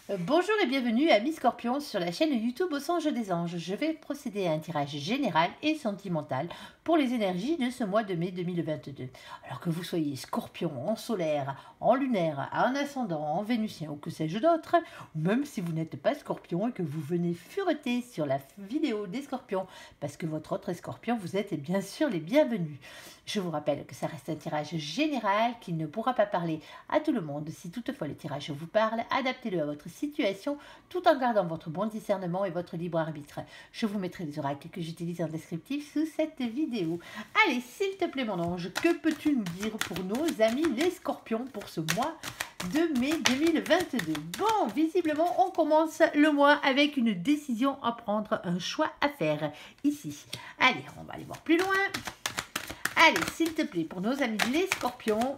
Bonjour et bienvenue à Miss Scorpion sur la chaîne YouTube Au Songe des Anges. Je vais procéder à un tirage général et sentimental pour les énergies de ce mois de mai 2022. Alors que vous soyez Scorpion, en solaire, en lunaire, en ascendant, en vénusien ou que sais-je d'autre, ou même si vous n'êtes pas Scorpion et que vous venez fureter sur la vidéo des Scorpions parce que votre autre est Scorpion, vous êtes bien sûr les bienvenus. Je vous rappelle que ça reste un tirage général qui ne pourra pas parler à tout le monde. Si toutefois le tirage vous parle, adaptez-le à votre situation tout en gardant votre bon discernement et votre libre arbitre. Je vous mettrai les oracles que j'utilise en descriptif sous cette vidéo. Allez, s'il te plaît mon ange, que peux-tu nous dire pour nos amis les Scorpions pour ce mois de mai 2022? Bon, visiblement, on commence le mois avec une décision à prendre, un choix à faire ici. Allez, on va aller voir plus loin. Allez, s'il te plaît, pour nos amis les Scorpions,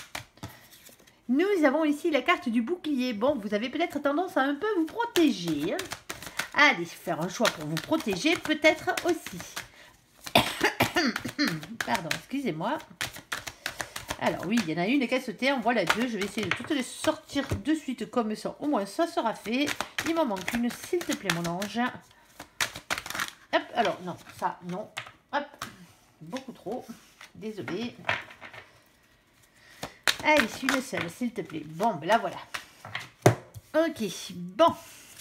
nous avons ici la carte du bouclier. Bon, vous avez peut-être tendance à un peu vous protéger. Allez, faire un choix pour vous protéger, peut-être aussi. Pardon, excusez-moi. Alors oui, il y en a une qui a sauté, on voit la deux. Je vais essayer de toutes les sortir de suite comme ça. Au moins, ça sera fait. Il m'en manque une, s'il te plaît, mon ange. Hop, alors, non, ça, non. Hop, beaucoup trop. Désolée. Allez, une seule, s'il te plaît. Bon, ben là, voilà. Ok, bon.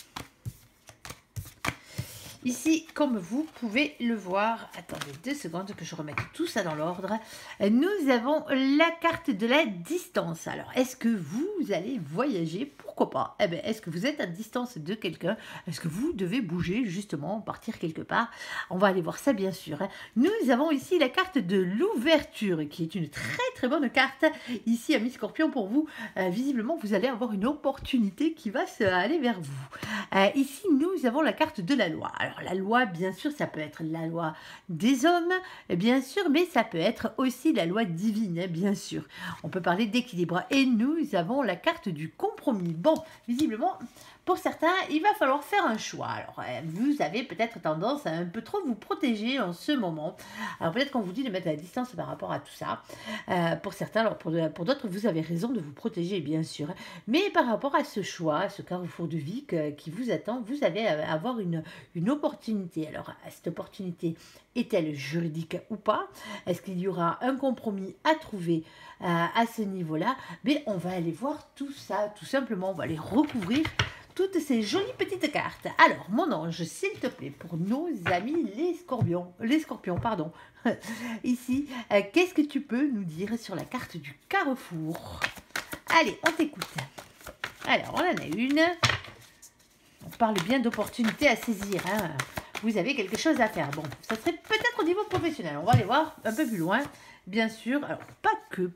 Ici, comme vous pouvez le voir, attendez 2 secondes que je remette tout ça dans l'ordre. Nous avons la carte de la distance. Alors, est-ce que vous allez voyager? Pourquoi pas? Eh bien, est-ce que vous êtes à distance de quelqu'un? Est-ce que vous devez bouger, justement, partir quelque part? On va aller voir ça, bien sûr. Nous avons ici la carte de l'ouverture, qui est une très très bonne carte. Ici, à Miss Scorpion, pour vous, visiblement, vous allez avoir une opportunité qui va aller vers vous. Ici, nous avons la carte de la loi. Alors, la loi, bien sûr, ça peut être la loi des hommes, bien sûr, mais ça peut être aussi la loi divine, bien sûr. On peut parler d'équilibre. Et nous avons la carte du compromis. Bon, visiblement, pour certains, il va falloir faire un choix. Alors, vous avez peut-être tendance à un peu trop vous protéger en ce moment. Alors, peut-être qu'on vous dit de mettre à la distance par rapport à tout ça. Pour certains, alors pour d'autres, vous avez raison de vous protéger, bien sûr. Mais par rapport à ce choix, à ce carrefour de vie qui vous attend, vous allez avoir une opportunité. Alors, cette opportunité est-elle juridique ou pas? Est-ce qu'il y aura un compromis à trouver à ce niveau-là? Mais on va aller voir tout ça, tout simplement. On va aller recouvrir toutes ces jolies petites cartes. Alors, mon ange, s'il te plaît, pour nos amis les scorpions, pardon. Ici, qu'est-ce que tu peux nous dire sur la carte du carrefour? Allez, on t'écoute. Alors, on en a une. On parle bien d'opportunités à saisir. Hein. Vous avez quelque chose à faire. Bon, ça serait peut-être au niveau professionnel. On va aller voir un peu plus loin. Bien sûr, alors pas que.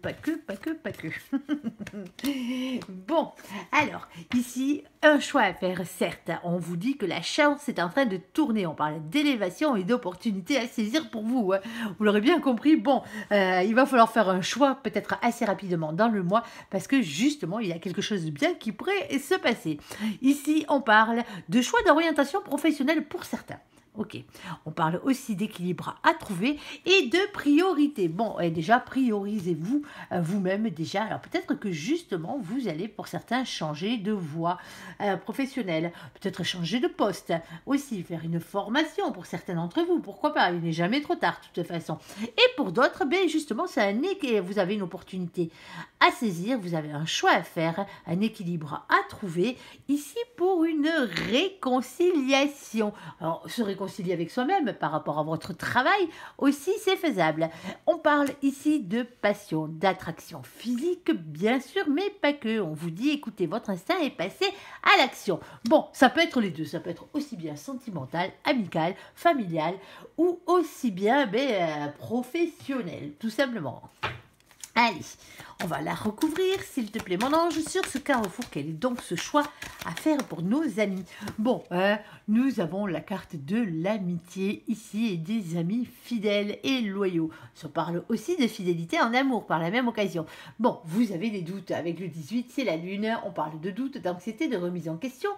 Bon, alors, ici, un choix à faire, certes. On vous dit que la chance est en train de tourner. On parle d'élévation et d'opportunités à saisir pour vous. Hein. Vous l'aurez bien compris. Bon, il va falloir faire un choix peut-être assez rapidement dans le mois parce que justement, il y a quelque chose de bien qui pourrait se passer. Ici, on parle de choix d'orientation professionnelle pour certains. Ok, on parle aussi d'équilibre à trouver et de priorité. Bon, et déjà, priorisez-vous vous-même déjà. Alors peut-être que justement, vous allez pour certains changer de voie professionnelle, peut-être changer de poste, aussi faire une formation pour certains d'entre vous. Pourquoi pas? Il n'est jamais trop tard de toute façon. Et pour d'autres, ben justement, vous avez une opportunité à saisir, vous avez un choix à faire, un équilibre à trouver ici pour une réconciliation. Alors, se réconcilier avec soi-même par rapport à votre travail, aussi c'est faisable. On parle ici de passion, d'attraction physique, bien sûr, mais pas que. On vous dit, écoutez votre instinct et passez à l'action. Bon, ça peut être les deux, ça peut être aussi bien sentimental, amical, familial, ou aussi bien professionnel, tout simplement. Allez, on va la recouvrir, s'il te plaît, mon ange, sur ce carrefour. Quel est donc ce choix à faire pour nos amis? Bon, nous avons la carte de l'amitié ici et des amis fidèles et loyaux. On parle aussi de fidélité en amour par la même occasion. Bon, vous avez des doutes avec le 18, c'est la lune. On parle de doutes, d'anxiété, de remise en question,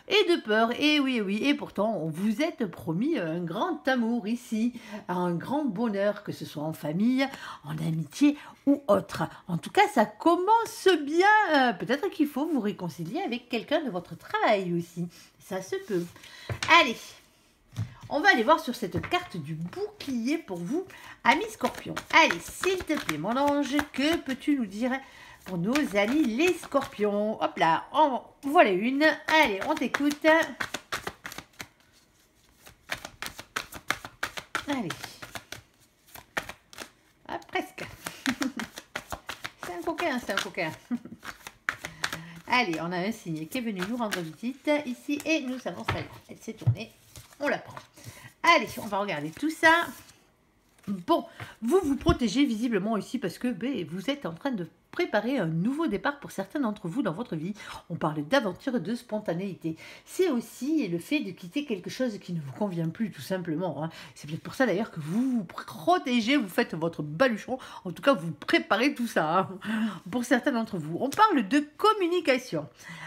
et de peur. Et oui, oui, et pourtant, on vous êtes promis un grand amour ici, un grand bonheur, que ce soit en famille, en amitié ou autre. En tout cas, ça commence bien. Peut-être qu'il faut vous réconcilier avec quelqu'un de votre travail aussi. Ça se peut. Allez, on va aller voir sur cette carte du bouclier pour vous, amis scorpions. Allez, s'il te plaît, mon ange, que peux-tu nous dire pour nos amis les scorpions? Hop là, en voilà une. Allez, on t'écoute. Allez. Ah, presque. C'est un coquin, c'est un coquin. Allez, on a un signe qui est venu nous rendre visite ici et nous avons ça. Elle s'est tournée. On la prend. Allez, on va regarder tout ça. Bon, vous vous protégez visiblement ici parce que vous êtes en train de préparer un nouveau départ pour certains d'entre vous dans votre vie. On parle d'aventure et de spontanéité. C'est aussi le fait de quitter quelque chose qui ne vous convient plus, tout simplement. Hein. C'est peut-être pour ça d'ailleurs que vous vous protégez, vous faites votre baluchon. En tout cas, vous préparez tout ça. Hein. Pour certains d'entre vous. On parle de communication.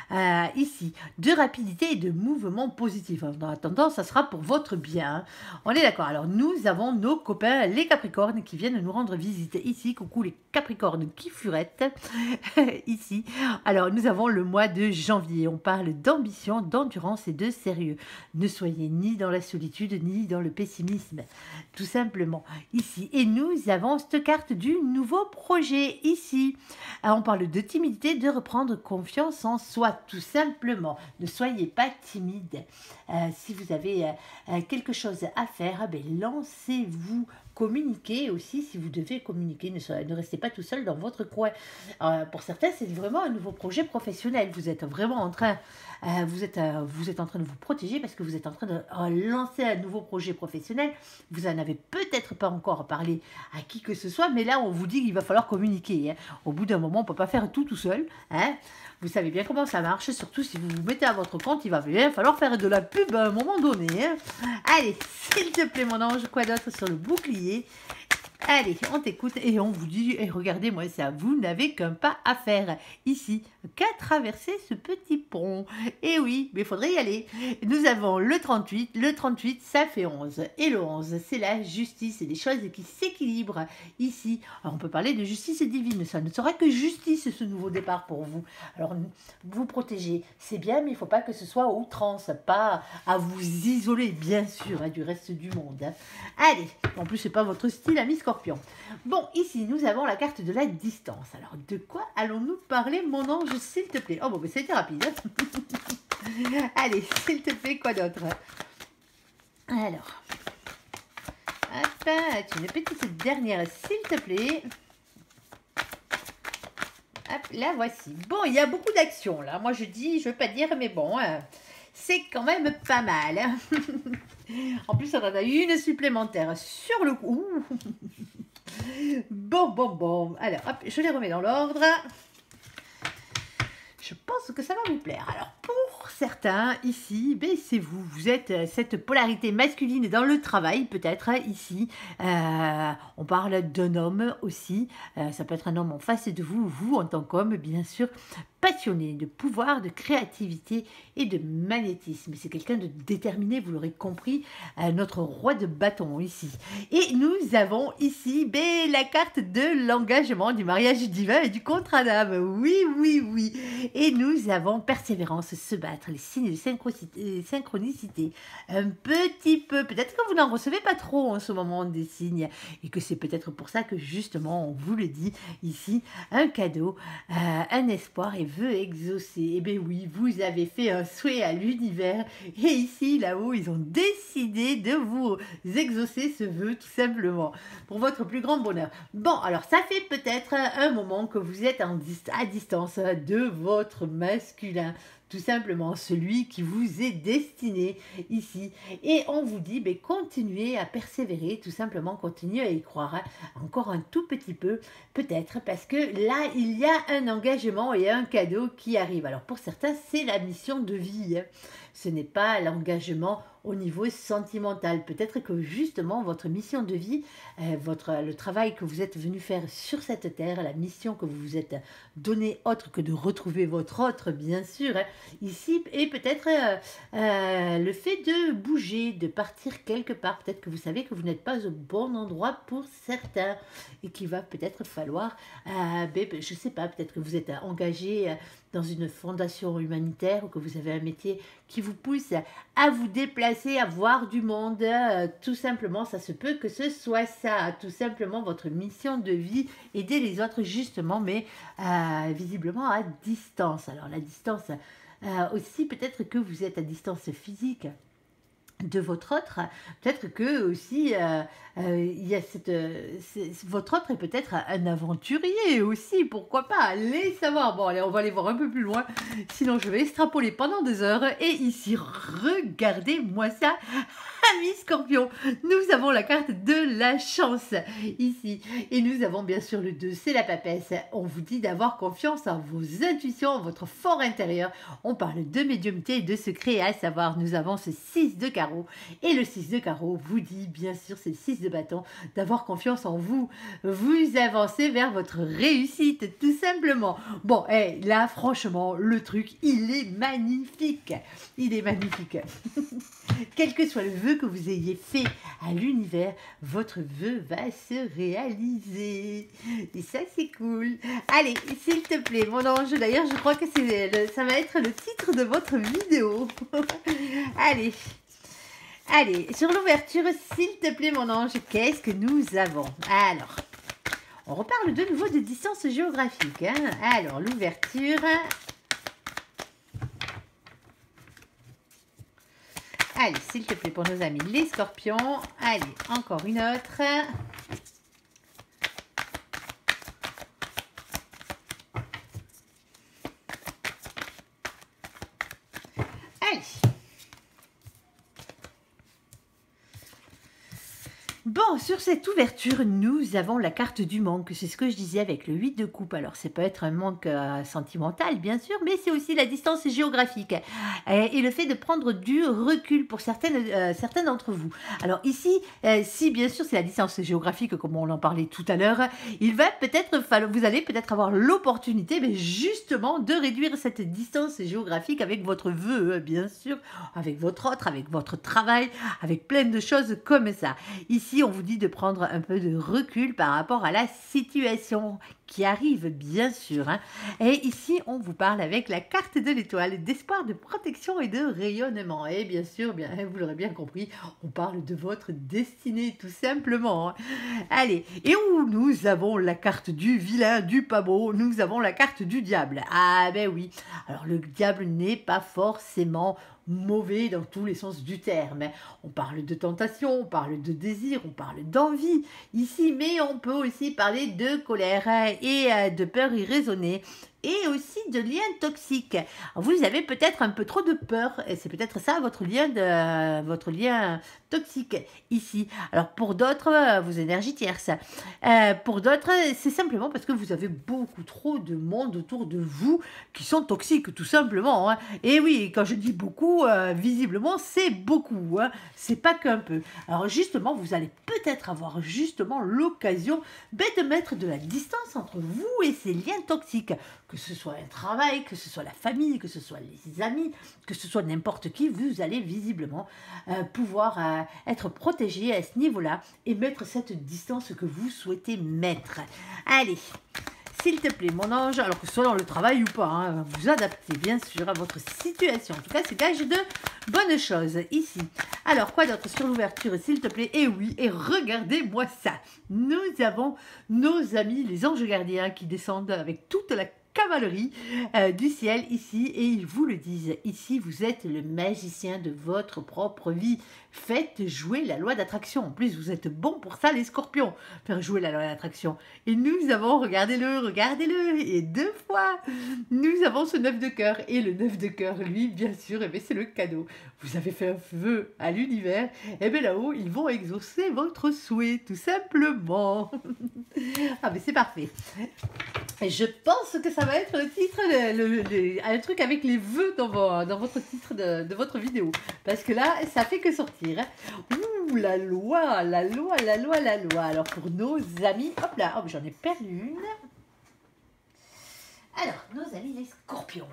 Ici, de rapidité et de mouvement positif. En attendant, ça sera pour votre bien. Hein. On est d'accord. Alors, nous avons nos copains, les Capricornes, qui viennent nous rendre visite ici. Coucou les Capricornes qui furettent. Ici. Alors, nous avons le mois de janvier. On parle d'ambition, d'endurance et de sérieux. Ne soyez ni dans la solitude, ni dans le pessimisme. Tout simplement. Ici. Et nous avons cette carte du nouveau projet. Ici. Alors, on parle de timidité, de reprendre confiance en soi. Tout simplement. Ne soyez pas timide. Si vous avez quelque chose à faire, lancez-vous. Communiquez aussi si vous devez communiquer. Ne restez pas tout seul dans votre coin. Pour certains, c'est vraiment un nouveau projet professionnel. Vous êtes vraiment en train, vous êtes en train de vous protéger parce que vous êtes en train de lancer un nouveau projet professionnel. Vous en avez peut-être pas encore parlé à qui que ce soit, mais là, on vous dit qu'il va falloir communiquer. Hein. Au bout d'un moment, on ne peut pas faire tout seul. Hein. Vous savez bien comment ça marche, surtout si vous vous mettez à votre compte, il va bien falloir faire de la pub à un moment donné. Hein. Allez, s'il te plaît, mon ange, quoi d'autre sur le bouclier? Allez, on t'écoute et on vous dit, et regardez-moi ça, vous n'avez qu'un pas à faire ici, qu'à traverser ce petit pont. Et oui, mais il faudrait y aller. Nous avons le 38, ça fait 11. Et le 11, c'est la justice, et des choses qui s'équilibrent ici. Alors, on peut parler de justice divine, ça ne sera que justice ce nouveau départ pour vous. Alors, vous protéger, c'est bien, mais il ne faut pas que ce soit à outrance, pas à vous isoler, bien sûr, hein, du reste du monde. Hein. Allez, en plus, c'est pas votre style, ami Scorpion. Bon, ici, nous avons la carte de la distance. Alors, de quoi allons-nous parler, mon ange, s'il te plaît? Oh, bon, mais c'était rapide. Allez, s'il te plaît, quoi d'autre? Alors, hop, une petite dernière, s'il te plaît. Hop, la voici. Bon, il y a beaucoup d'actions, là. Moi, je veux pas dire, mais bon, c'est quand même pas mal. Hein. En plus, on en a une supplémentaire sur le coup. Bon. Alors, hop, je les remets dans l'ordre. Je pense que ça va vous plaire. Alors, pour certains, ici, c'est vous. Vous êtes cette polarité masculine dans le travail, peut-être, ici. On parle d'un homme aussi. Ça peut être un homme en face de vous, vous en tant qu'homme, bien sûr. Passionné de pouvoir, de créativité et de magnétisme. C'est quelqu'un de déterminé, vous l'aurez compris, notre roi de bâton ici. Et nous avons ici la carte de l'engagement, du mariage divin et du contrat d'âme. Oui. Et nous avons persévérance, se battre, les signes de synchronicité. Un petit peu, peut-être que vous n'en recevez pas trop en ce moment des signes et que c'est peut-être pour ça que justement on vous le dit ici, un cadeau, un espoir et veut exaucer. Eh bien oui, vous avez fait un souhait à l'univers et ici, là-haut, ils ont décidé de vous exaucer ce vœu tout simplement pour votre plus grand bonheur. Bon, alors ça fait peut-être un moment que vous êtes à distance de votre masculin, tout simplement celui qui vous est destiné ici. Et on vous dit, continuez à persévérer, tout simplement, continuez à y croire, hein, encore un tout petit peu, peut-être, parce que là, il y a un engagement et un cadeau qui arrive. Alors pour certains, c'est la mission de vie. Hein. Ce n'est pas l'engagement au niveau sentimental. Peut-être que justement votre mission de vie, le travail que vous êtes venu faire sur cette terre, la mission que vous vous êtes donnée autre que de retrouver votre autre, bien sûr, hein, ici, et peut-être le fait de bouger, de partir quelque part. Peut-être que vous savez que vous n'êtes pas au bon endroit pour certains et qu'il va peut-être falloir, je ne sais pas, peut-être que vous êtes engagé dans une fondation humanitaire ou que vous avez un métier qui vous pousse à vous déplacer, à voir du monde, tout simplement, ça se peut que ce soit ça, tout simplement votre mission de vie, aider les autres justement, mais visiblement à distance. Alors la distance, aussi peut-être que vous êtes à distance physique de votre autre, peut-être que aussi il y a votre autre est peut-être un aventurier aussi, pourquoi pas, allez savoir. Bon allez, on va aller voir un peu plus loin, sinon je vais extrapoler pendant 2 heures. Et ici, regardez-moi ça, amis Scorpion, nous avons la carte de la chance ici, et nous avons bien sûr le 2, c'est la papesse. On vous dit d'avoir confiance en vos intuitions, en votre fort intérieur. On parle de médiumnité et de secret, à savoir nous avons ce 6 de carreau, et le 6 de carreau vous dit bien sûr, c'est le 6 de bâton, d'avoir confiance en vous. Vous avancez vers votre réussite, tout simplement. Bon, là franchement, le truc, il est magnifique, il est magnifique. Quel que soit le vœu que vous ayez fait à l'univers, votre vœu va se réaliser. Et ça, c'est cool. Allez, s'il te plaît, mon ange, d'ailleurs, je crois que ça va être le titre de votre vidéo. Allez. Allez, sur l'ouverture, s'il te plaît, mon ange, qu'est-ce que nous avons? Alors, on reparle de nouveau de distance géographique. Hein. Alors, l'ouverture... Allez, s'il te plaît, pour nos amis les scorpions. Allez, encore une autre. Allez. Bon, sur cette ouverture, nous avons la carte du manque. C'est ce que je disais avec le 8 de coupe. Alors, ça peut être un manque sentimental, bien sûr, mais c'est aussi la distance géographique et le fait de prendre du recul pour certains d'entre vous. Alors ici, si bien sûr c'est la distance géographique, comme on en parlait tout à l'heure, vous allez peut-être avoir l'opportunité, mais justement, de réduire cette distance géographique avec votre vœu, bien sûr, avec votre autre, avec votre travail, avec plein de choses comme ça. Ici, on vous dit de prendre un peu de recul par rapport à la situation qui arrive, bien sûr. Hein. Et ici, on vous parle avec la carte de l'étoile, d'espoir, de protection et de rayonnement. Et bien sûr, vous l'aurez bien compris, on parle de votre destinée, tout simplement. Hein. Allez, et où nous avons la carte du vilain, du pas beau, nous avons la carte du diable. Ah ben oui, alors le diable n'est pas forcément mauvais dans tous les sens du terme. On parle de tentation, on parle de désir, on parle d'envie ici, mais on peut aussi parler de colère et de peur irraisonnée et aussi de liens toxiques. Vous avez peut-être un peu trop de peur et c'est peut-être ça votre lien toxique ici. Alors pour d'autres, vos énergies tierces. Pour d'autres, c'est simplement parce que vous avez beaucoup trop de monde autour de vous qui sont toxiques, tout simplement. Hein. Et oui, quand je dis beaucoup, visiblement, c'est beaucoup. Hein. C'est pas qu'un peu. Alors justement, vous allez peut-être avoir justement l'occasion de mettre de la distance entre vous et ces liens toxiques. Que ce soit un travail, que ce soit la famille, que ce soit les amis, que ce soit n'importe qui, vous allez visiblement pouvoir être protégé à ce niveau-là et mettre cette distance que vous souhaitez mettre. Allez, s'il te plaît, mon ange, alors que ce soit dans le travail ou pas, hein, vous adaptez bien sûr à votre situation. En tout cas, c'est gage de bonnes choses ici. Alors, quoi d'autre sur l'ouverture, s'il te plaît? Et oui, et regardez-moi ça. Nous avons nos amis, les anges gardiens, qui descendent avec toute la cavalerie du ciel ici, et ils vous le disent, ici vous êtes le magicien de votre propre vie, faites jouer la loi d'attraction, en plus vous êtes bon pour ça les scorpions, faire jouer la loi d'attraction, et nous avons, regardez-le, et 2 fois, nous avons ce 9 de cœur, et le 9 de cœur, lui, bien sûr, c'est le cadeau, vous avez fait un vœu à l'univers, et bien là-haut, ils vont exaucer votre souhait, tout simplement. Ah mais c'est parfait. Et je pense que ça ça va être le titre, un truc avec les vœux dans votre titre de votre vidéo. Parce que là, ça fait que sortir. Hein. Ouh, la loi, la loi, la loi, la loi. Alors, pour nos amis, hop là, hop, j'en ai perdu une. Alors, nos amis les scorpions.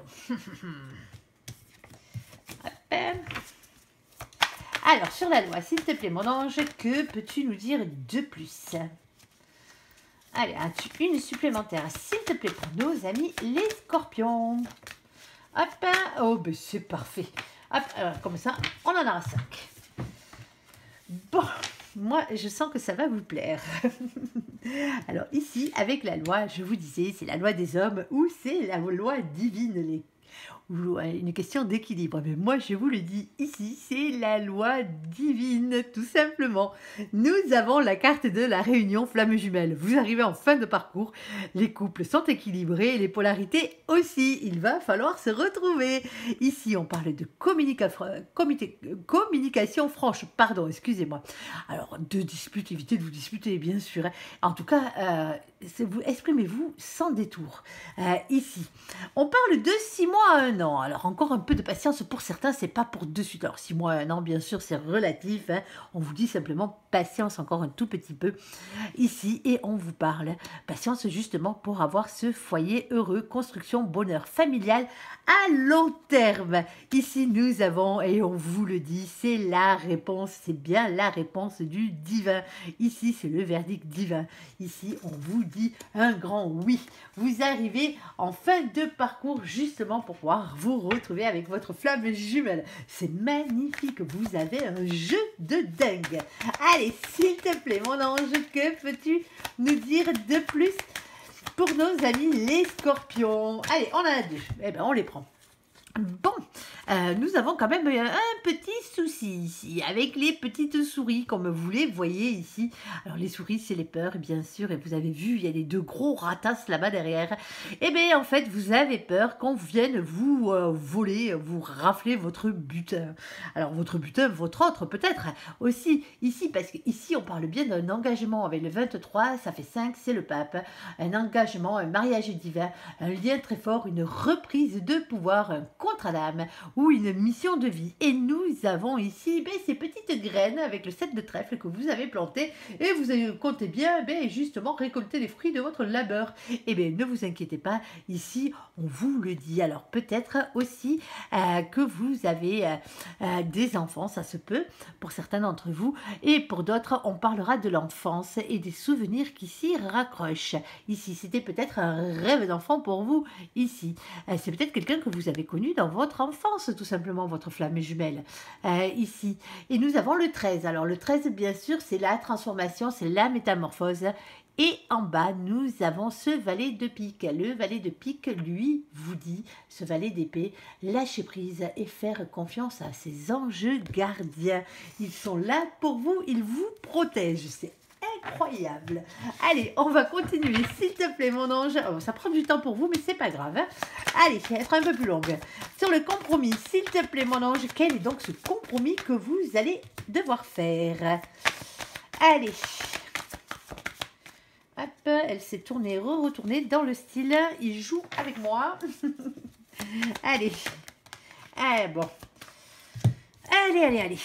Hop. Alors, sur la loi, s'il te plaît, mon ange, que peux-tu nous dire de plus? Allez, as-tu une supplémentaire, s'il te plaît, pour nos amis les scorpions? Hop, oh, ben c'est parfait. Hop, alors, comme ça, on en aura 5. Bon, moi, je sens que ça va vous plaire. Alors, ici, avec la loi, je vous disais, c'est la loi des hommes ou c'est la loi divine, ou une question d'équilibre. Mais moi, je vous le dis ici, c'est la loi divine, tout simplement. Nous avons la carte de la réunion flamme jumelle. Vous arrivez en fin de parcours, les couples sont équilibrés, les polarités aussi. Il va falloir se retrouver. Ici, on parle de communication franche. Pardon, excusez-moi. Alors, de dispute, évitez de vous disputer, bien sûr. En tout cas, exprimez-vous sans détour. Ici, on parle de 6 mois à 1 an. Alors, encore un peu de patience pour certains, c'est pas pour de suite. Alors, 6 mois à 1 an, bien sûr, c'est relatif. Hein. On vous dit simplement patience encore un tout petit peu ici et on vous parle. Patience justement pour avoir ce foyer heureux, construction, bonheur familial à long terme. Ici, nous avons, et on vous le dit, c'est la réponse, c'est bien la réponse du divin. Ici, c'est le verdict divin. Ici, on vous dit un grand oui. Vous arrivez en fin de parcours justement pour pouvoir vous retrouver avec votre flamme jumelle. C'est magnifique, vous avez un jeu de dingue. Allez, s'il te plaît, mon ange, que peux-tu nous dire de plus pour nos amis les scorpions? Allez, on en a 2. Eh bien, on les prend. Bon, nous avons quand même un petit souci ici, avec les petites souris, comme vous les voyez ici. Alors, les souris, c'est les peurs, bien sûr, et vous avez vu, il y a les 2 gros ratasses là-bas derrière. Eh bien, en fait, vous avez peur qu'on vienne vous voler, vous rafler votre butin. Alors, votre butin, votre autre, peut-être, aussi, ici, parce qu'ici, on parle bien d'un engagement avec le 23, ça fait 5, c'est le pape. Un engagement, un mariage divin, un lien très fort, une reprise de pouvoir, un contre l'âme ou une mission de vie. Et nous avons ici ces petites graines avec le 7 de trèfle que vous avez planté et vous comptez bien justement récolter les fruits de votre labeur. Et bien ne vous inquiétez pas, ici on vous le dit. Alors peut-être aussi que vous avez des enfants, ça se peut pour certains d'entre vous, et pour d'autres on parlera de l'enfance et des souvenirs qui s'y raccrochent. Ici c'était peut-être un rêve d'enfant pour vous. Ici c'est peut-être quelqu'un que vous avez connu dans votre enfance, tout simplement, votre flamme jumelle, ici. Et nous avons le 13. Alors, le 13, bien sûr, c'est la transformation, c'est la métamorphose. Et en bas, nous avons ce valet de pique. Le valet de pique, lui, vous dit, ce valet d'épée, lâcher prise et faire confiance à ses anges gardiens. Ils sont là pour vous, ils vous protègent. C'est incroyable. Allez, on va continuer, s'il te plaît, mon ange. Oh, ça prend du temps pour vous, mais c'est pas grave. Hein. Allez, ça va être un peu plus longue. Sur le compromis, s'il te plaît, mon ange, quel est donc ce compromis que vous allez devoir faire? Allez. Hop, elle s'est tournée, retournée dans le style. Il joue avec moi. Allez. Allez, bon. Allez, allez, allez.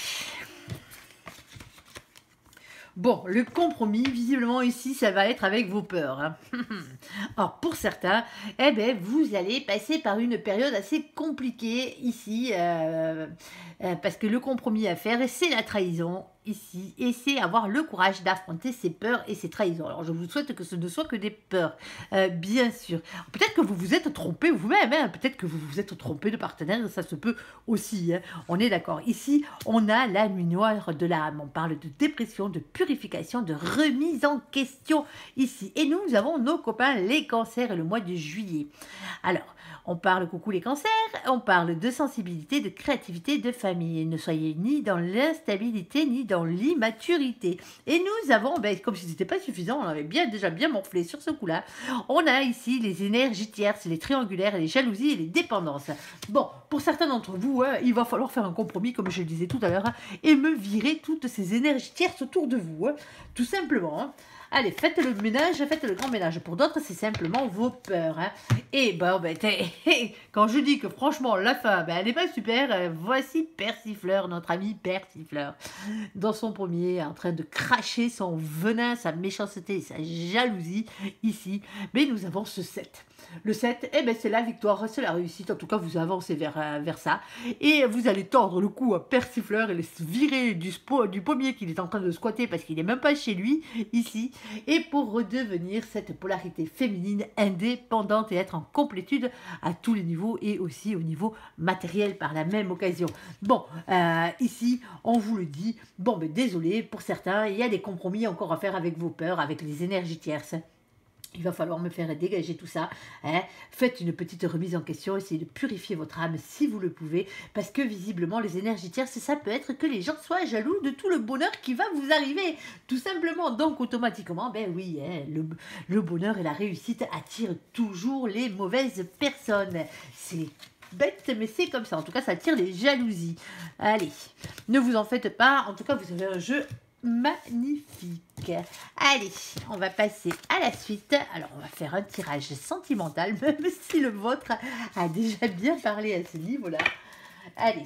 Bon, le compromis, visiblement ici, ça va être avec vos peurs. Hein. Alors, pour certains, eh ben, vous allez passer par une période assez compliquée ici, parce que le compromis à faire, c'est la trahison ici, et c'est avoir le courage d'affronter ses peurs et ses trahisons. Alors, je vous souhaite que ce ne soit que des peurs, bien sûr. Peut-être que vous vous êtes trompé vous-même, hein. Peut-être que vous vous êtes trompé de partenaire, ça se peut aussi, hein. On est d'accord. Ici, on a la nuit noire de l'âme, on parle de dépression, de purification, de remise en question ici. Et nous avons nos copains les cancers et le mois de juillet. Alors, on parle, coucou les cancers, on parle de sensibilité, de créativité, de famille. Ne soyez ni dans l'instabilité, ni dans l'immaturité. Et nous avons, comme si ce n'était pas suffisant, on avait déjà bien morflé sur ce coup-là. On a ici les énergies tierces, les triangulaires, les jalousies et les dépendances. Bon, pour certains d'entre vous, il va falloir faire un compromis, comme je le disais tout à l'heure, et me virer toutes ces énergies tierces autour de vous, tout simplement. Allez, faites le ménage, faites le grand ménage. Pour d'autres, c'est simplement vos peurs. Hein. Et bon, ben, quand je dis que franchement, la fin, ben, elle n'est pas super, voici Persifleur, notre ami Persifleur, dans son pommier, en train de cracher son venin, sa méchanceté, sa jalousie, ici. Mais nous avons ce 7. Le 7, eh ben, c'est la victoire, c'est la réussite. En tout cas, vous avancez vers ça. Et vous allez tordre le cou à Persifleur et le virer du pommier qu'il est en train de squatter parce qu'il n'est même pas chez lui, ici. Et pour redevenir cette polarité féminine indépendante et être en complétude à tous les niveaux et aussi au niveau matériel par la même occasion. Bon, ici, on vous le dit. Bon, ben désolé, pour certains, il y a des compromis encore à faire avec vos peurs, avec les énergies tierces. Il va falloir me faire dégager tout ça. Hein. Faites une petite remise en question. Essayez de purifier votre âme si vous le pouvez. Parce que visiblement, les énergies tierces, ça peut être que les gens soient jaloux de tout le bonheur qui va vous arriver. Tout simplement. Donc, automatiquement, ben oui, hein, le bonheur et la réussite attirent toujours les mauvaises personnes. C'est bête, mais c'est comme ça. En tout cas, ça attire les jalousies. Allez, ne vous en faites pas. En tout cas, vous avez un jeu magnifique. Allez, on va passer à la suite. Alors, on va faire un tirage sentimental, même si le vôtre a déjà bien parlé à ce niveau-là. Allez.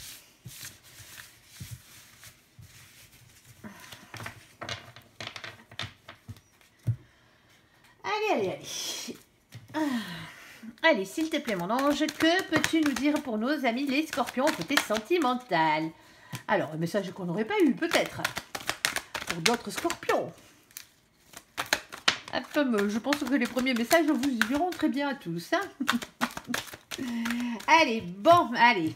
Allez. Allez, s'il te plaît, mon ange, que peux-tu nous dire pour nos amis les scorpions côté sentimental? Alors, un message qu'on n'aurait pas eu, peut-être. Pour d'autres scorpions. Je pense que les premiers messages vous iront très bien à tous. Hein. Allez, bon, allez.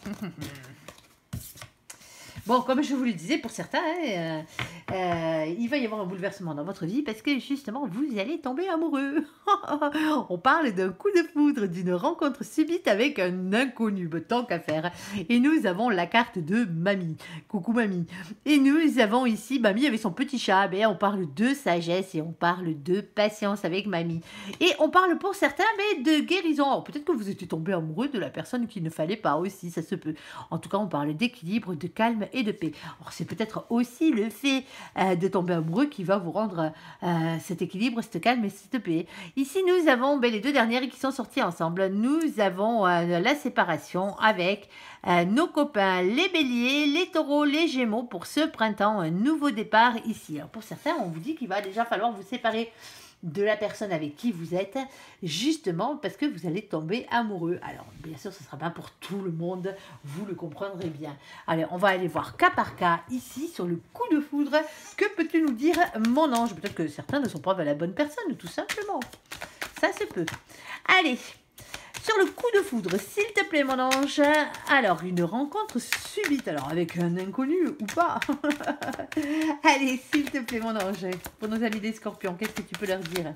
Bon, comme je vous le disais, pour certains, il va y avoir un bouleversement dans votre vie parce que justement, vous allez tomber amoureux. On parle d'un coup de foudre, d'une rencontre subite avec un inconnu, tant qu'à faire. Et nous avons la carte de Mamie. Coucou Mamie. Et nous avons ici Mamie avec son petit chat. Ben, on parle de sagesse et on parle de patience avec Mamie. Et on parle pour certains mais de guérison. Alors peut-être que vous étiez tombé amoureux de la personne qu'il ne fallait pas aussi, ça se peut. En tout cas, on parle d'équilibre, de calme et de paix. Alors c'est peut-être aussi le fait de tomber amoureux qui va vous rendre cet équilibre, cette calme et cette paix. Ici, nous avons les deux dernières qui sont sorties ensemble. Nous avons la séparation avec nos copains, les béliers, les taureaux, les gémeaux pour ce printemps, un nouveau départ ici. Alors pour certains, on vous dit qu'il va déjà falloir vous séparer de la personne avec qui vous êtes, justement parce que vous allez tomber amoureux. Alors, bien sûr, ce ne sera pas pour tout le monde, vous le comprendrez bien. Allez, on va aller voir cas par cas, ici, sur le coup de foudre. Que peux-tu nous dire, mon ange? Peut-être que certains ne sont pas la bonne personne, tout simplement. Ça se peut. Allez, sur le coup de foudre, s'il te plaît, mon ange. Alors, une rencontre subite, alors avec un inconnu ou pas. Allez, s'il te plaît, mon ange. Pour nos amis des scorpions, qu'est-ce que tu peux leur dire?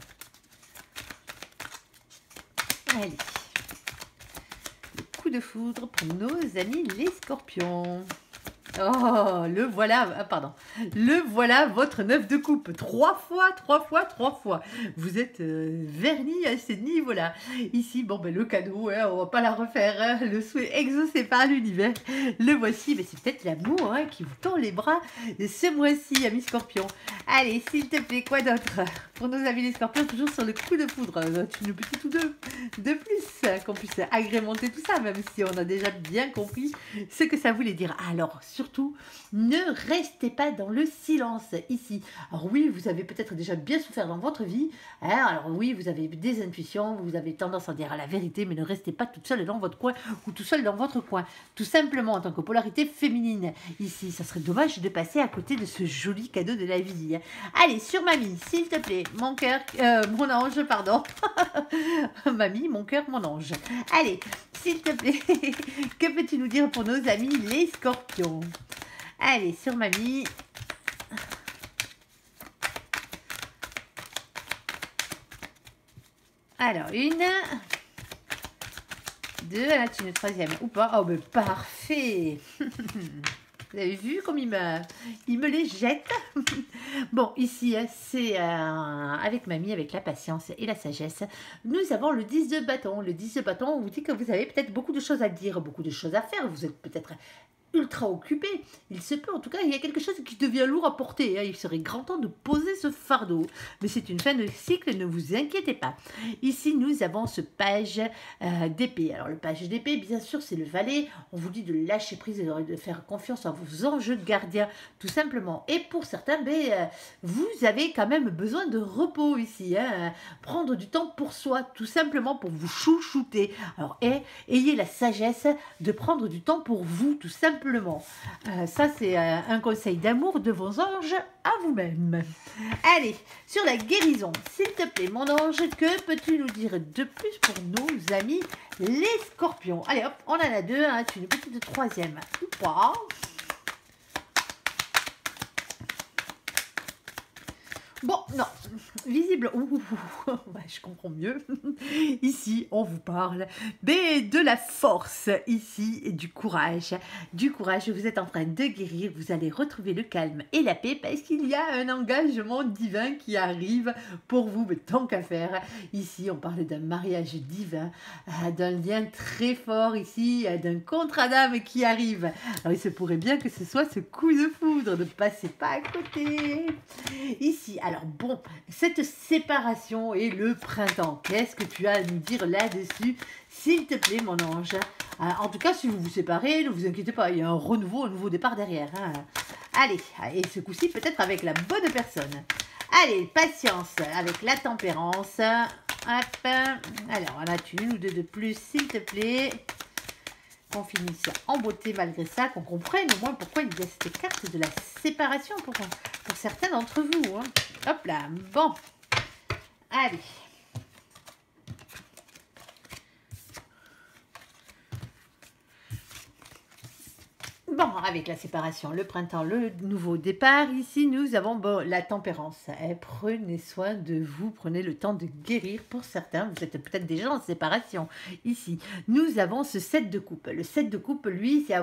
Allez. Le coup de foudre pour nos amis les scorpions. Oh, le voilà, pardon. Le voilà, votre 9 de coupe. 3 fois. Vous êtes vernis à ce niveau-là. Ici, bon, le cadeau, hein, on va pas la refaire. Hein, le souhait exaucé par l'univers. Le voici, mais c'est peut-être l'amour hein, qui vous tend les bras ce mois-ci, amis scorpions. Allez, s'il te plaît, quoi d'autre? Pour nos amis les scorpions, toujours sur le coup de foudre. Une petite ou deux de plus, qu'on puisse agrémenter tout ça, même si on a déjà bien compris ce que ça voulait dire. Alors, surtout, ne restez pas dans le silence ici. Alors oui, vous avez peut-être déjà bien souffert dans votre vie. Hein, alors oui, vous avez des intuitions, vous avez tendance à dire la vérité, mais ne restez pas toute seule dans votre coin ou tout seul dans votre coin. Tout simplement, en tant que polarité féminine, ici, ça serait dommage de passer à côté de ce joli cadeau de la vie. Allez, sur Mamie, s'il te plaît, mon cœur, mon ange, pardon. Mamie, mon cœur, mon ange. Allez, s'il te plaît, que peux-tu nous dire pour nos amis les scorpions? Allez, sur Mamie. Alors, une, deux, là, une troisième ou pas? Oh, mais parfait. Vous avez vu comme il me les jette. Bon, ici, c'est avec Mamie, avec la patience et la sagesse. Nous avons le 10 de bâton. Le 10 de bâton, on vous dit que vous avez peut-être beaucoup de choses à dire, beaucoup de choses à faire. Vous êtes peut-être ultra occupé, il se peut, en tout cas, il y a quelque chose qui devient lourd à porter, hein. Il serait grand temps de poser ce fardeau. Mais c'est une fin de cycle, ne vous inquiétez pas. Ici, nous avons ce page d'épée. Alors, le page d'épée, bien sûr, c'est le valet. On vous dit de lâcher prise et de faire confiance à vos enjeux de gardien, tout simplement. Et pour certains, vous avez quand même besoin de repos ici, hein. Prendre du temps pour soi, tout simplement pour vous chouchouter. Alors, ayez la sagesse de prendre du temps pour vous, tout simplement. Ça, c'est un conseil d'amour de vos anges à vous-même. Allez, sur la guérison, s'il te plaît, mon ange, que peux-tu nous dire de plus pour nos amis les scorpions? Allez, hop, on en a deux, hein, une petite troisième. Ou pas. Bon, non, visible, ouais, je comprends mieux. Ici, on vous parle de la force, ici, et du courage. Du courage, vous êtes en train de guérir, vous allez retrouver le calme et la paix parce qu'il y a un engagement divin qui arrive pour vous, mais tant qu'à faire. Ici, on parle d'un mariage divin, d'un lien très fort ici, d'un contrat d'âme qui arrive. Alors, il se pourrait bien que ce soit ce coup de foudre, ne passez pas à côté. Ici, alors bon, cette séparation et le printemps, qu'est-ce que tu as à nous dire là-dessus, s'il te plaît, mon ange? En tout cas, si vous vous séparez, ne vous inquiétez pas, il y a un nouveau départ derrière, hein. Allez, et ce coup-ci, peut-être avec la bonne personne. Allez, patience avec la tempérance. Hop. Alors, en as-tu une ou deux de plus, s'il te plaît? Qu'on finisse en beauté malgré ça, qu'on comprenne au moins pourquoi il y a cette carte de la séparation pour certains d'entre vous, hein. Hop là, bon. Allez. Bon, avec la séparation, le printemps, le nouveau départ, ici nous avons la tempérance. Prenez soin de vous, prenez le temps de guérir. Pour certains, vous êtes peut-être déjà en séparation. Ici, nous avons ce 7 de coupe. Le 7 de coupe, lui, c'est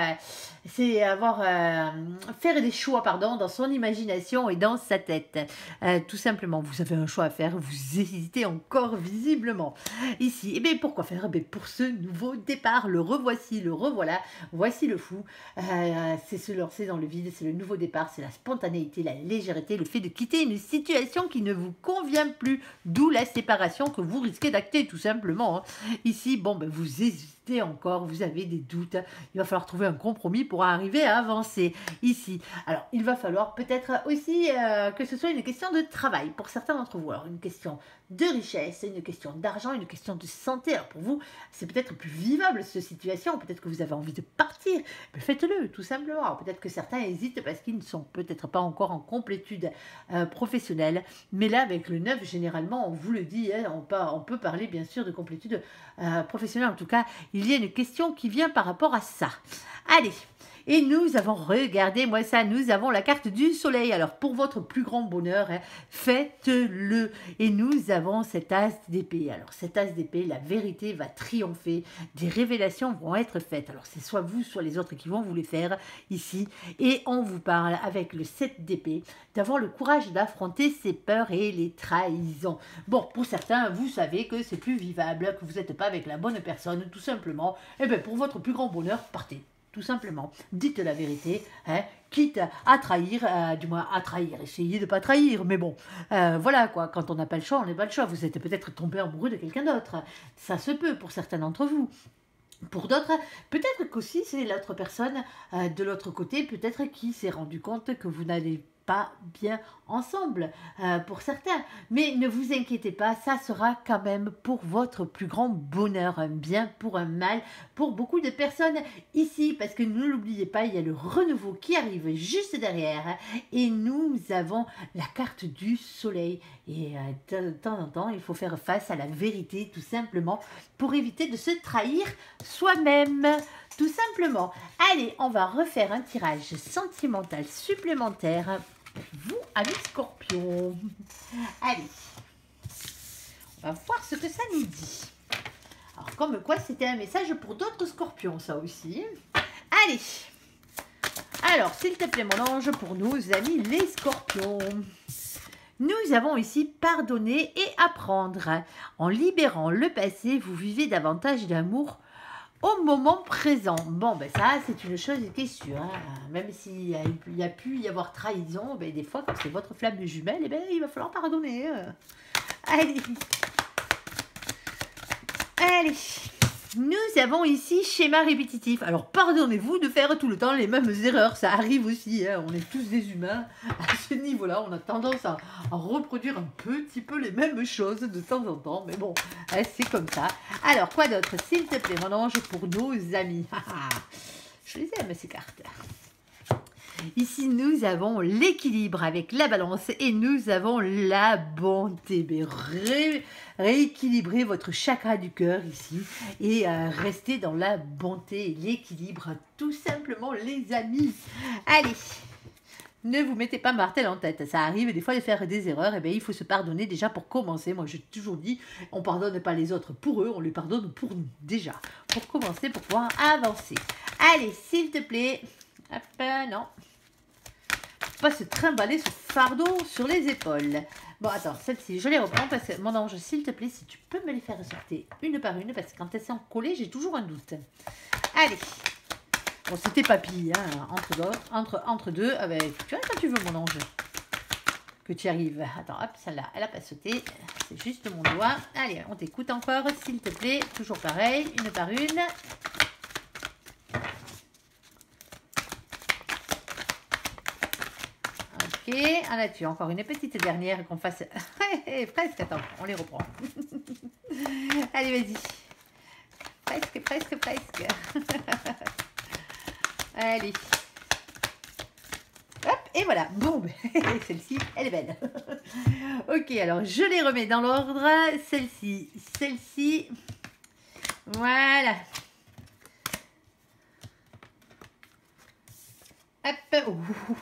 faire des choix, dans son imagination et dans sa tête. Tout simplement, vous avez un choix à faire, vous hésitez encore visiblement. Ici, et bien pourquoi faire? Pour ce nouveau départ, le revoici, le revoilà, voici le fou. C'est se lancer dans le vide, c'est le nouveau départ, c'est la spontanéité, la légèreté, le fait de quitter une situation qui ne vous convient plus, d'où la séparation que vous risquez d'acter tout simplement, hein. Ici, vous hésitez encore, vous avez des doutes, il va falloir trouver un compromis pour arriver à avancer ici. Alors, il va falloir peut-être aussi que ce soit une question de travail pour certains d'entre vous, alors une question de richesse, une question d'argent, une question de santé. Alors pour vous, c'est peut-être plus vivable cette situation, peut-être que vous avez envie de partir, mais faites-le tout simplement. Peut-être que certains hésitent parce qu'ils ne sont peut-être pas encore en complétude professionnelle, mais là avec le 9, généralement, on vous le dit, hein, on peut parler bien sûr de complétude professionnelle. En tout cas, il y a une question qui vient par rapport à ça. Allez. Et nous avons, regardez-moi ça, nous avons la carte du soleil. Alors, pour votre plus grand bonheur, hein, faites-le. Et nous avons cet as d'épée. Alors, cet as d'épée, la vérité va triompher. Des révélations vont être faites. Alors, c'est soit vous, soit les autres qui vont vous les faire ici. Et on vous parle, avec le 7 d'épée, d'avoir le courage d'affronter ses peurs et les trahisons. Bon, pour certains, vous savez que c'est plus vivable, que vous n'êtes pas avec la bonne personne, tout simplement. Et bien, pour votre plus grand bonheur, partez. Tout simplement, dites la vérité, hein, quitte à trahir, du moins à trahir, essayez de ne pas trahir, mais bon, voilà quoi, quand on n'a pas le choix, on n'a pas le choix, vous êtes peut-être tombé amoureux de quelqu'un d'autre, ça se peut pour certains d'entre vous. Pour d'autres, peut-être qu'aussi c'est l'autre personne de l'autre côté, peut-être qui s'est rendu compte que vous n'allez pas bien ensemble pour certains, mais ne vous inquiétez pas, ça sera quand même pour votre plus grand bonheur, un bien pour un mal pour beaucoup de personnes ici, parce que ne l'oubliez pas, il y a le renouveau qui arrive juste derrière et nous avons la carte du soleil et de temps en temps il faut faire face à la vérité tout simplement pour éviter de se trahir soi-même. Tout simplement. Allez, on va refaire un tirage sentimental supplémentaire pour vous, amis scorpions. Allez, on va voir ce que ça nous dit. Alors, comme quoi, c'était un message pour d'autres scorpions, ça aussi. Allez. Alors, s'il te plaît, mon ange, pour nos amis les scorpions. Nous avons ici pardonner et apprendre. En libérant le passé, vous vivez davantage d'amour au moment présent. Bon, ben ça, c'est une chose qui est sûre. Hein. Même s'il y a pu y avoir trahison, ben des fois, quand c'est votre flamme jumelle, eh ben, il va falloir pardonner. Allez. Allez. Nous avons ici schéma répétitif. Alors, pardonnez-vous de faire tout le temps les mêmes erreurs. Ça arrive aussi. Hein. On est tous des humains. À ce niveau-là, on a tendance à reproduire un petit peu les mêmes choses de temps en temps. Mais bon, hein, c'est comme ça. Alors, quoi d'autre? S'il te plaît, mon ange, pour nos amis. Je les aime, ces cartes. Ici, nous avons l'équilibre avec la balance et nous avons la bonté. Mais rééquilibrez votre chakra du cœur ici et restez dans la bonté et l'équilibre, tout simplement, les amis. Allez, ne vous mettez pas martel en tête. Ça arrive des fois de faire des erreurs. Et bien, il faut se pardonner déjà pour commencer. Moi, j'ai toujours dit, on ne pardonne pas les autres pour eux, on les pardonne pour nous déjà. Pour commencer, pour pouvoir avancer. Allez, s'il te plaît. Hop, non. Pas se trimballer ce fardeau sur les épaules. Bon, attends, celle-ci, je les reprends parce que, mon ange, s'il te plaît, si tu peux me les faire sortir une par une, parce que quand elles sont collées, j'ai toujours un doute. Allez. Bon, c'était papy, hein, entre deux. Avec, tu vois, quand tu veux, mon ange, que tu y arrives. Attends, hop, celle-là, elle n'a pas sauté. C'est juste mon doigt. Allez, on t'écoute encore, s'il te plaît. Toujours pareil, une par une. Ok, en as-tu encore une petite dernière qu'on fasse... presque, attends, on les reprend. Allez, vas-y. Presque. Allez. Hop, et voilà. Bon, celle-ci, elle est belle. Ok, alors je les remets dans l'ordre. Celle-ci. Voilà. Hop.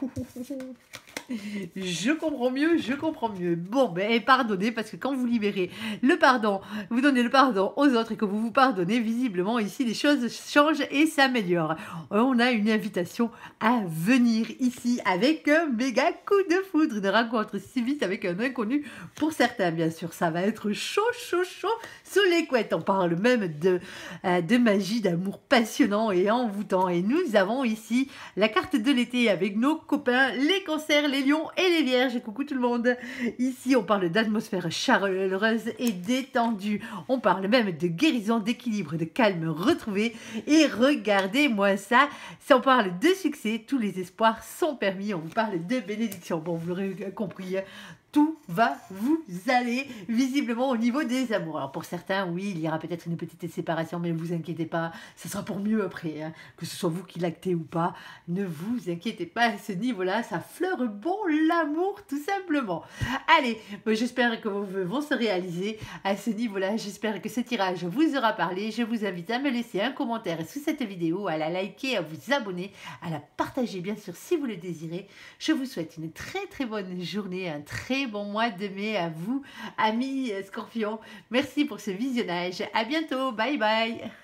Je comprends mieux. Bon, ben pardonnez, parce que quand vous libérez le pardon, vous donnez le pardon aux autres et que vous vous pardonnez, visiblement ici les choses changent et s'améliorent. On a une invitation à venir ici avec un méga coup de foudre, une rencontre si vite avec un inconnu. Pour certains, bien sûr, ça va être chaud sous les couettes. On parle même de magie, d'amour passionnant et envoûtant. Et nous avons ici la carte de l'été avec nos copains, les cancers, les lions et les vierges. Coucou tout le monde. Ici, on parle d'atmosphère chaleureuse et détendue. On parle même de guérison, d'équilibre, de calme retrouvé. Et regardez-moi ça. Si on parle de succès, tous les espoirs sont permis. On vous parle de bénédiction. Bon, vous l'aurez compris, tout va vous aller visiblement au niveau des amours. Alors pour certains, oui, il y aura peut-être une petite séparation, mais ne vous inquiétez pas, ce sera pour mieux après, hein. Que ce soit vous qui l'actez ou pas, ne vous inquiétez pas à ce niveau-là, ça fleure bon l'amour tout simplement. Allez, j'espère que vos vœux vont se réaliser à ce niveau-là, j'espère que ce tirage vous aura parlé. Je vous invite à me laisser un commentaire sous cette vidéo, à la liker, à vous abonner, à la partager bien sûr si vous le désirez. Je vous souhaite une très bonne journée, un très bon mois de mai à vous, amis Scorpions. Merci pour ce visionnage. À bientôt. Bye bye.